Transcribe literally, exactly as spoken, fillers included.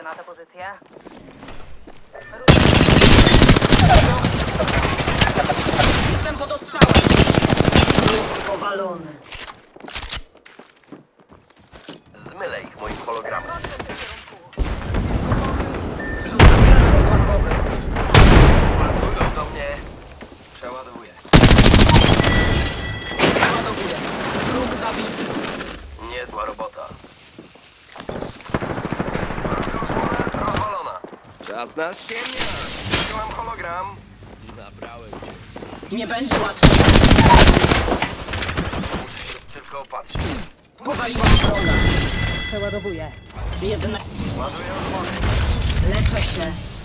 na tę pozycję. Jestem pod ostrzałem! Ruch powalony. Zmylę ich moim hologramem. Rzucam granat odłamowy. Ładują do mnie. Przeładowuję. Przeładowuję. Wróg zabity. Niezła robota. Rozwalona. Czas na ściemnia! Wziąłem hologram. Zabrałem cię. Nie będzie łatwo. Muszę się tylko opatrzyć. Powaliłam wroga. Przeładowuję. Jedna. Ładuję odpony. Leczę się.